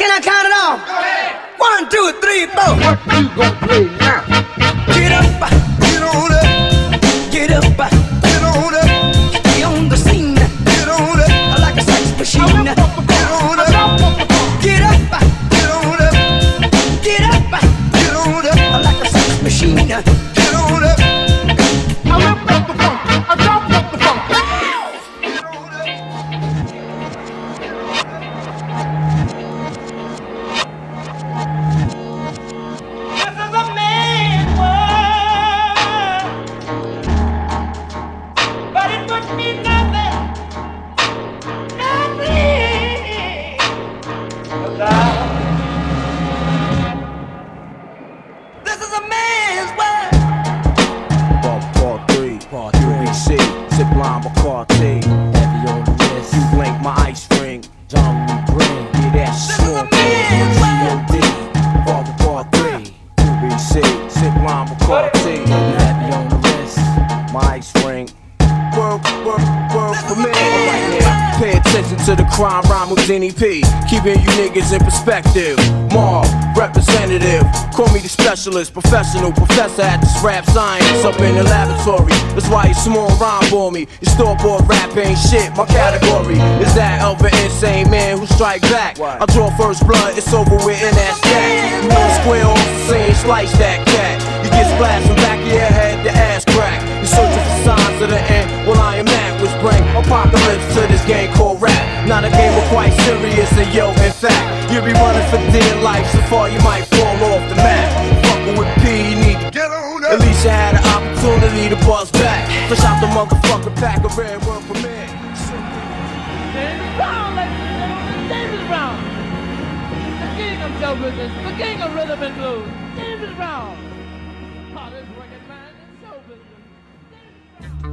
Can I count it off? Go ahead. 1, 2, 3, 4. What you gonna play now? Get up, Get on up, get up, get on up, be on the scene get on up, like a sex machine. get on up, Get up, get on up, get up, get on up, like a sex machine. get on up. I lift up the funk, I drop up the funk. Get on up. This is a man's world, but it would be nothing, without. This is a man's world. Part 3, UBC, Zip Line McCarthy. Heavy on the list. You blink my ice ring. John Lee Green. Yeah, that's small. G.O.D. Part 3, UBC, Zip Line McCarthy. Heavy on the list. My ice ring. Work for me. Right now. Pay attention to the crime rhyme with Denny P. Keeping you niggas in perspective. Mobb, representative. Call me the specialist, professional professor at this rap science up in the laboratory. That's why you small rhyme for me. Your store-bought rap ain't shit. My category is that of an insane man who strike back. I draw first blood, it's over with and that's that. You won't square off the scene, slice that cat. You get splashed from back of your head, the ass crack. You're searching for signs of the end. Well, I am at, which bring apocalypse to this game called rap. Not a game we're quite serious, and yo, in fact, you'll be running for dear life so far you might fall off the map. Fucking with P, you need to Get on up. at least you had an opportunity to buzz back. Fresh out the motherfucking pack of red word for me. James Brown, ladies and gentlemen, James Brown. The king of show business, the king of rhythm and blues, James Brown. Hottest record man in show business. James Brown.